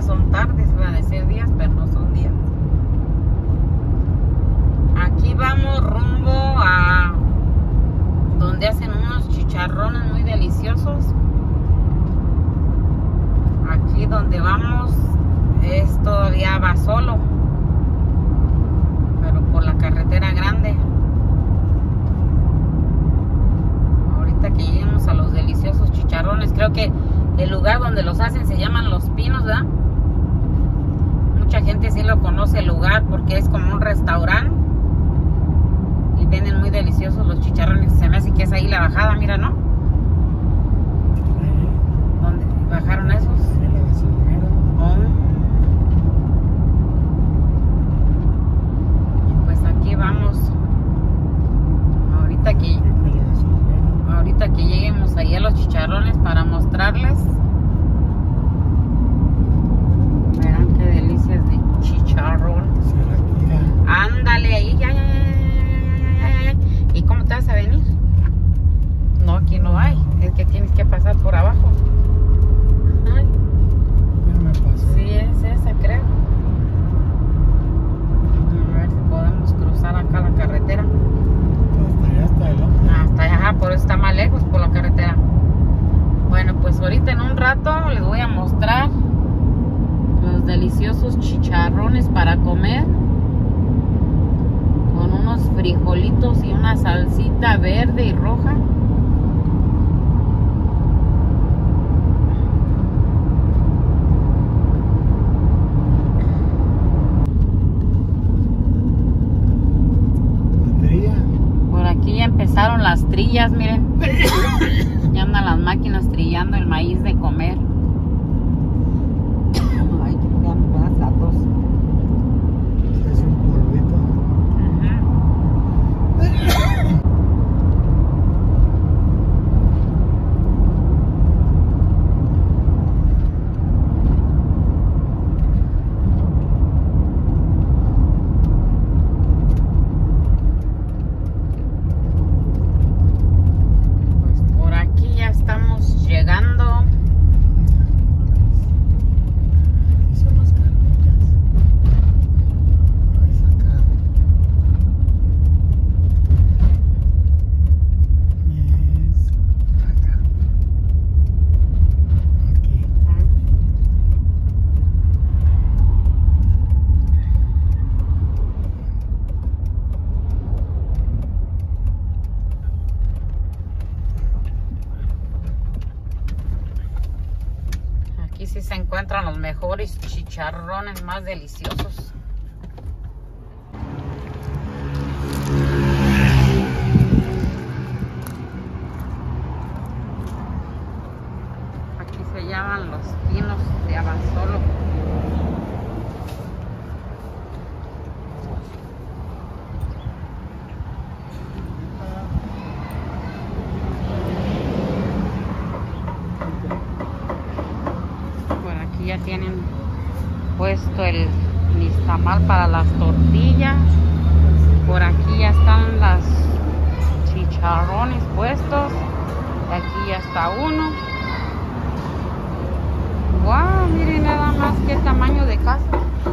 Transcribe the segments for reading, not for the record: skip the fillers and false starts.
días, son tardes, iba a decir días, pero no son días. Aquí vamos rumbo a donde hacen unos chicharrones muy deliciosos. Aquí donde vamos es todavía Abasolo, pero por la carretera grande. Ahorita que lleguemos a los deliciosos chicharrones, creo que el lugar donde los hacen se llaman Los Pinos, ¿verdad? Mucha gente sí lo conoce el lugar porque es como un restaurante y venden muy deliciosos los chicharrones. Se me hace que es ahí la bajada, mira, ¿no? ¿Dónde bajaron esos? Oh. Y pues aquí vamos. Ahorita que lleguemos ahí a los chicharrones para mostrarles. Verán qué delicias de chicharrón. Ándale, ahí, ya. ¿Y cómo te vas a venir? No, aquí no hay. Es que tienes que pasar por abajo. Ay. Sí, es esa, creo. A ver si podemos cruzar acá la carretera. Hasta allá, por eso está más lejos por la carretera. Bueno, pues ahorita en un rato les voy a mostrar los deliciosos chicharrones para comer, con unos frijolitos y una salsita verde y roja. Por aquí ya empezaron las trillas, miren. Ya andan las máquinas trillando el maíz de comer. Ay, que me das la tos. Es un polvito. Aquí sí se encuentran los mejores chicharrones más deliciosos. Aquí se llaman Los Pinos de Abasolo. Ya tienen puesto el nixtamal para las tortillas. Por aquí ya están las chicharrones puestos. Aquí ya está uno. Wow, miren nada más qué tamaño de casa.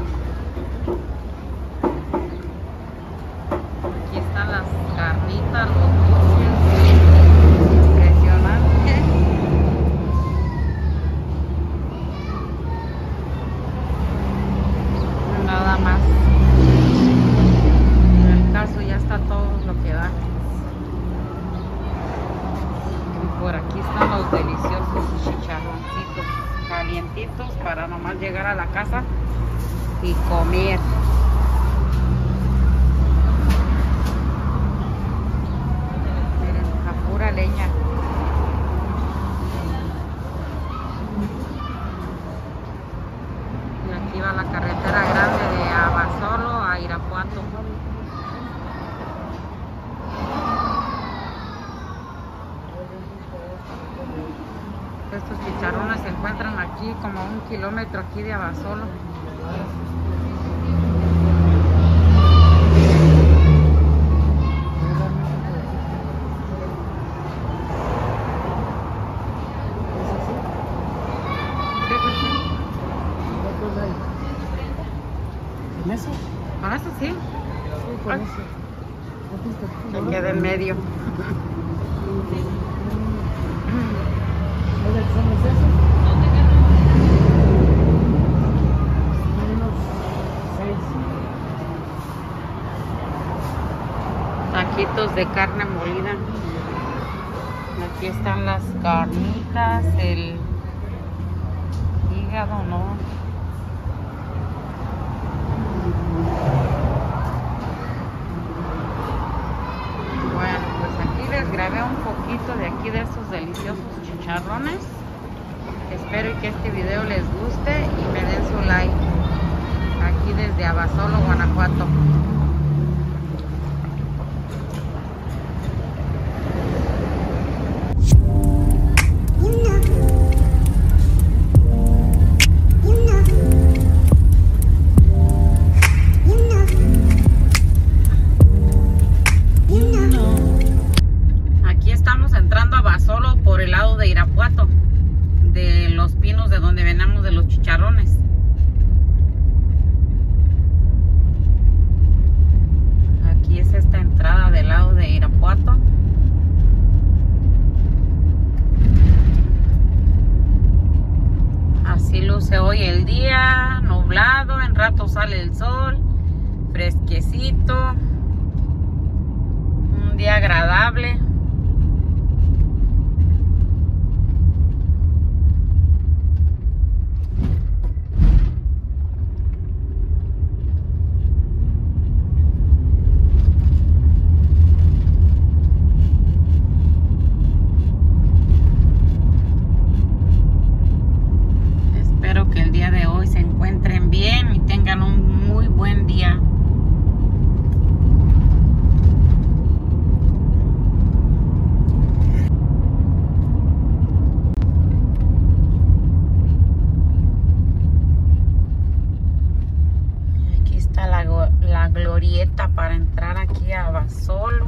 Aquí están las carnitas, los dulces. Impresionante. Nada más. En el caso ya está todo lo que da. Y por aquí están los deliciosos chicharroncitos calientitos para nomás llegar a la casa y comer. Miren, a pura leña. Y aquí va la carretera grande de Abasolo a Irapuato. Estos chicharrones se encuentran aquí como a 1 kilómetro aquí de Abasolo. ¿Con eso? Con eso sí. Sí, con Ay. eso. Me quedé en medio. ¿Cuáles son los esos? Unos 6. Taquitos de carne molida. Aquí están las carnitas, el hígado, ¿no? Bueno, pues aquí les grabé un poquito de aquí de estos deliciosos chicharrones. Espero que este video les guste y me den su like. Aquí desde Abasolo, Guanajuato. Aquí estamos entrando a Abasolo por el lado de Irapuato, de Los Pinos, de donde venimos de los chicharrones. Aquí es esta entrada del lado de Irapuato. Así luce hoy el día, nublado, en rato sale el sol, fresquecito, un día agradable. Espero que el día de hoy se encuentren bien y tengan un muy buen día. Aquí está la glorieta para entrar aquí a Abasolo.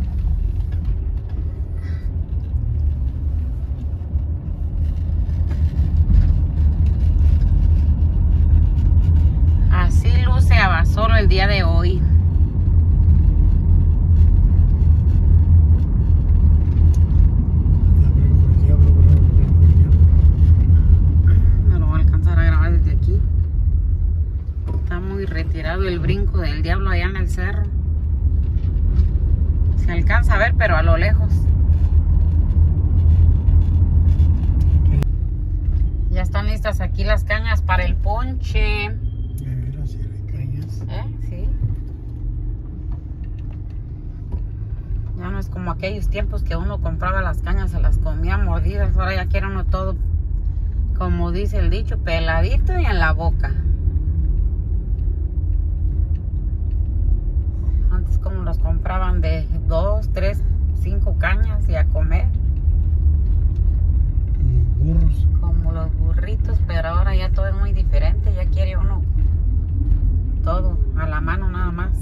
Así luce Abasolo el día de hoy. No lo voy a alcanzar a grabar desde aquí. Está muy retirado el brinco del diablo allá en el cerro. Se alcanza a ver, pero a lo lejos. Ya están listas aquí las cañas para el ponche. Sí. Ya no es como aquellos tiempos que uno compraba las cañas, se las comía mordidas. Ahora ya quiere uno todo, como dice el dicho, peladito y en la boca. Antes como los compraban de 2, 3, 5 cañas y a comer. Burros. Como los burritos, pero ahora ya todo es muy diferente. Ya quiere uno todo a la mano nada más.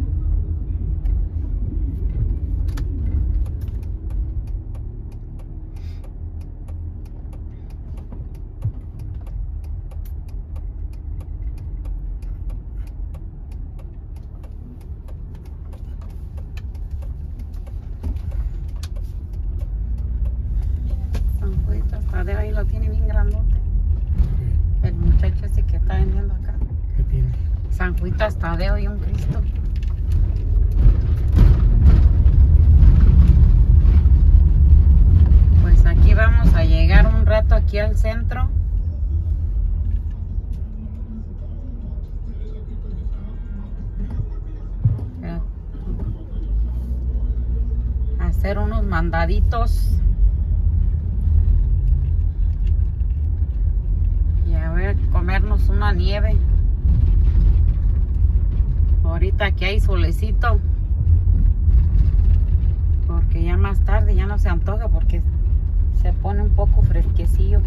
San Juan Tadeo ahí lo tiene bien grandote. El muchacho ese que está vendiendo acá. ¿Qué tiene? San Juan Tadeo y un Cristo. Pues aquí vamos a llegar un rato aquí al centro. A hacer unos mandaditos. Y a ver, comernos una nieve. Ahorita aquí hay solecito, porque ya más tarde ya no se antoja porque se pone un poco fresquecillo.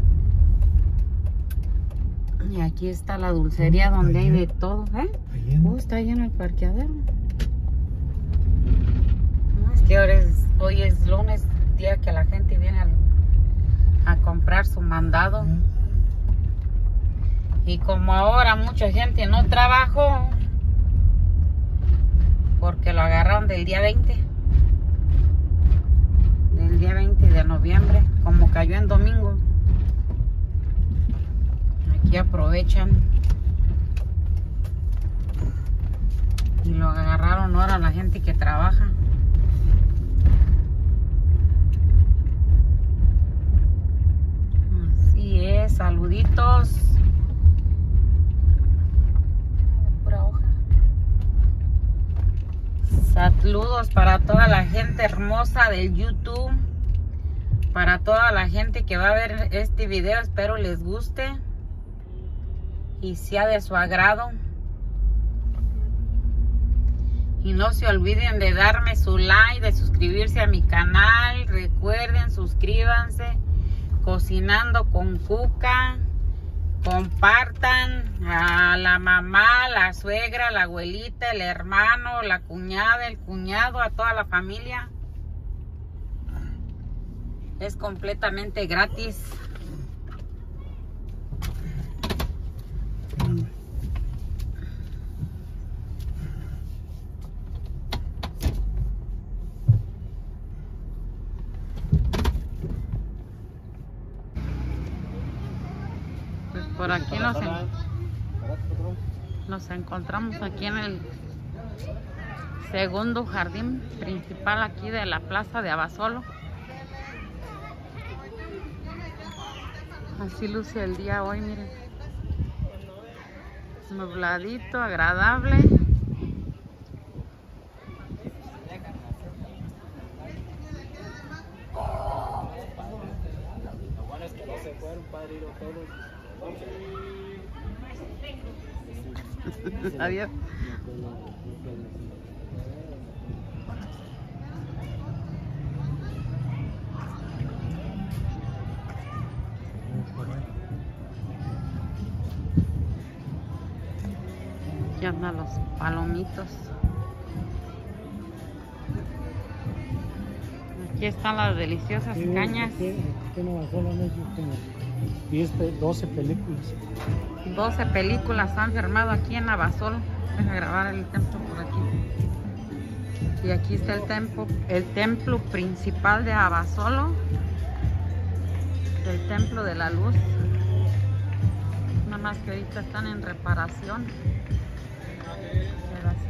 Y aquí está la dulcería donde hay de todo, ¿eh? Está lleno el parqueadero. No, es que hoy es lunes, día que la gente viene a comprar su mandado. Y como ahora mucha gente no trabajó, porque lo agarraron del día 20. Del día 20 de noviembre, como cayó en domingo. Aquí aprovechan. Y lo agarraron ahora la gente que trabaja. Así es, saluditos. Pura hoja. Saludos para toda la gente hermosa del YouTube. Para toda la gente que va a ver este video, espero les guste y sea de su agrado. Y no se olviden de darme su like, de suscribirse a mi canal. Recuerden, suscríbanse. Cocinando con Cuca. Compartan a la mamá, la suegra, la abuelita, el hermano, la cuñada, el cuñado, a toda la familia. Es completamente gratis. Pues por aquí nos encontramos aquí en el segundo jardín principal aquí de la plaza de Abasolo. Así luce el día hoy, miren. Nubladito, agradable. Adiós. Aquí andan los palomitos. Aquí están las deliciosas cañas. Tiene Abasolo, han hecho como 12 películas. 12 películas han filmado aquí en Abasolo. Deja grabar el templo por aquí. Y aquí está el templo principal de Abasolo. El templo de la luz. Nada más que ahorita están en reparación. Pero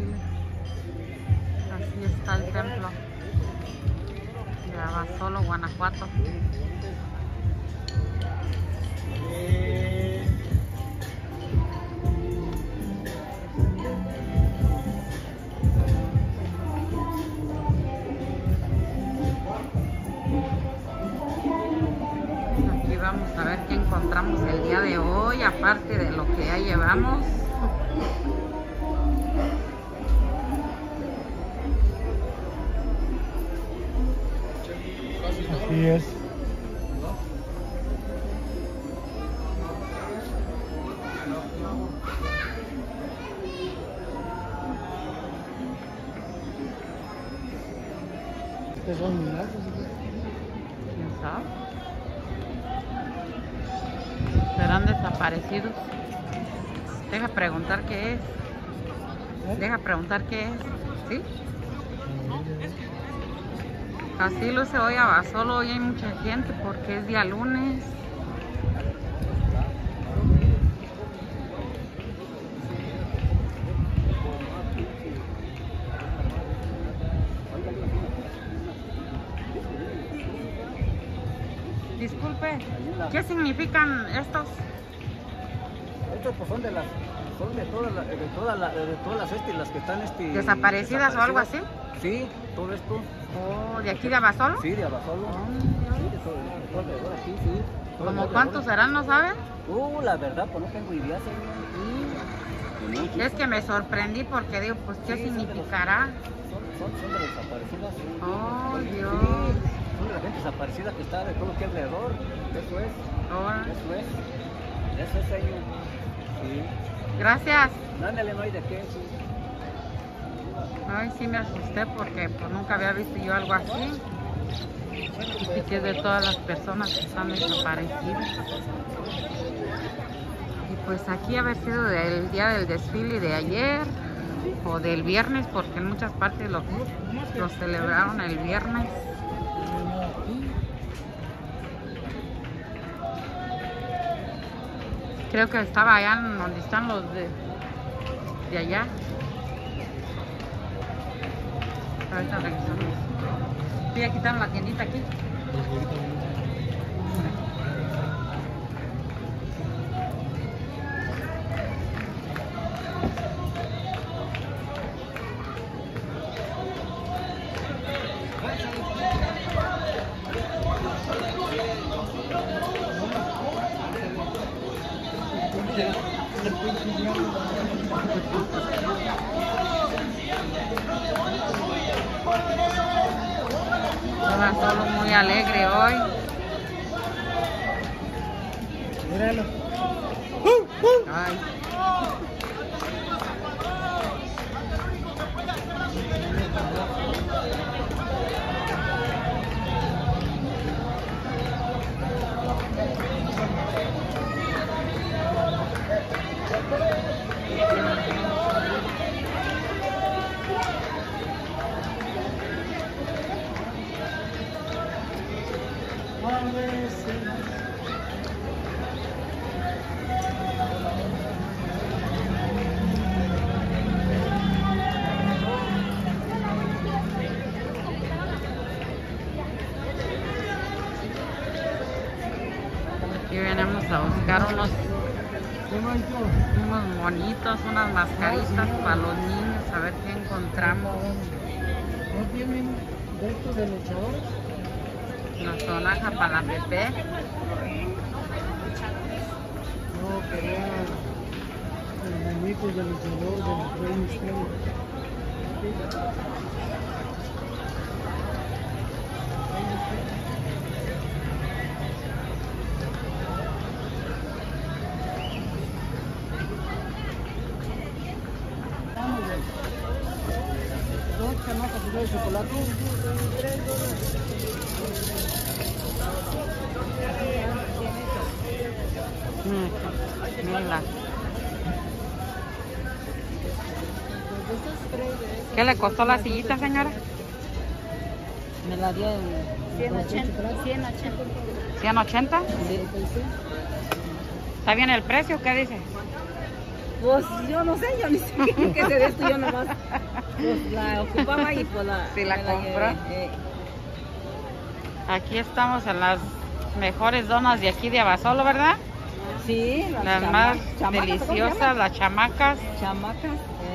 así está el templo de Abasolo, Guanajuato. Aquí vamos a ver qué encontramos el día de hoy, aparte de lo que ya llevamos. Así es. ¿Estos son milagros? ¿Quién sabe? ¿Serán desaparecidos? Deja preguntar qué es. Deja preguntar qué es. ¿Sí? Así luce hoy Abasolo. Hoy hay mucha gente porque es día lunes. Disculpe, ¿qué significan estos? Estos pues son de todas las las que están ¿Desaparecidas o algo así? Sí, todo esto. Oh, ¿de aquí de Abasolo? Sí, de Abasolo. Sí, de todo alrededor aquí, sí. ¿Cómo cuántos serán, no saben? La verdad, pues no tengo idea, señor. Es que me sorprendí porque digo, pues, ¿qué significará? Son de desaparecidas. Oh, Dios. Son de la gente desaparecida que está de todo aquí alrededor. Eso es. Eso es, señor. Sí. Gracias. Ándale, no hay de qué. Sí. Ay, sí me asusté porque pues, nunca había visto yo algo así. Y que es de todas las personas que están desaparecidas. Y pues aquí haber sido el día del desfile de ayer. o del viernes, porque en muchas partes lo celebraron el viernes. Creo que estaba allá donde están los de allá. Ahorita regresamos. Sí, ya quitaron la tiendita aquí. Estaba solo muy alegre hoy. Míralo. Ay. Aquí venimos a buscar unos monitos, unas mascaritas para los niños, a ver qué encontramos. ¿No tienen de estos de luchadores? Una sonaja para la Pepe. No, quería el bonito de luchador del Rey Misterio. Dos chamacas de chocolate. Mira. ¿Qué le costó la sillita, señora? Me la dio en 180. 180. Sí. ¿Está bien el precio? ¿Qué dice? Pues yo no sé, yo ni sé qué es de esto, yo nomás pues, la ocupaba y pues la... Sí, la me compró. llevé, Aquí estamos en las mejores donas de aquí de Abasolo, ¿verdad? Sí, Las más deliciosas, las chamacas, chamacas.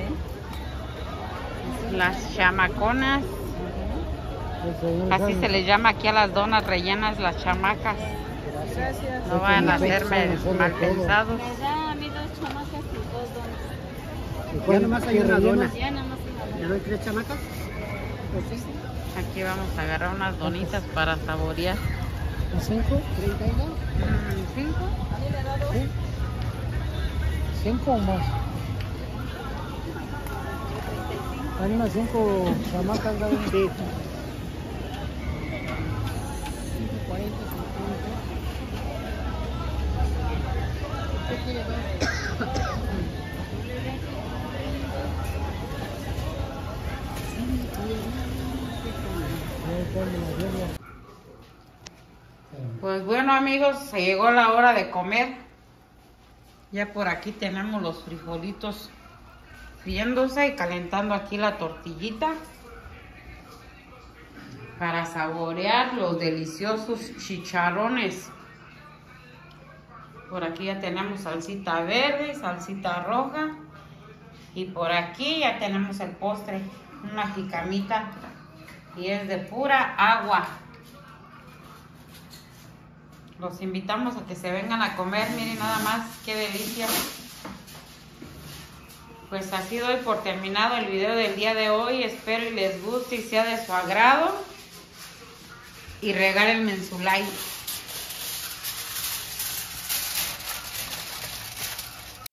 las chamaconas. Así se les llama aquí a las donas rellenas, las chamacas. Gracias. No van a ser mal pensados. Me da a mí 2 chamacas y 2 donas. Ya nomás hay una dona. Ya nada más una. ¿Le doy 3 chamacas? Pues sí. Aquí vamos a agarrar unas donitas para saborear. ¿A 5? ¿32? 5. ¿Sí? 5 o más. Hay unas 5 chamacas, ¿verdad? Sí. 40, 50. Pues bueno, amigos, se llegó la hora de comer. Ya por aquí tenemos los frijolitos friéndose y calentando aquí la tortillita para saborear los deliciosos chicharrones. Por aquí ya tenemos salsita verde, salsita roja, y por aquí ya tenemos el postre, una jicamita, y es de pura agua. Los invitamos a que se vengan a comer, miren nada más qué delicia. Pues así doy por terminado el video del día de hoy. Espero y les guste y sea de su agrado. Y regálenme su like.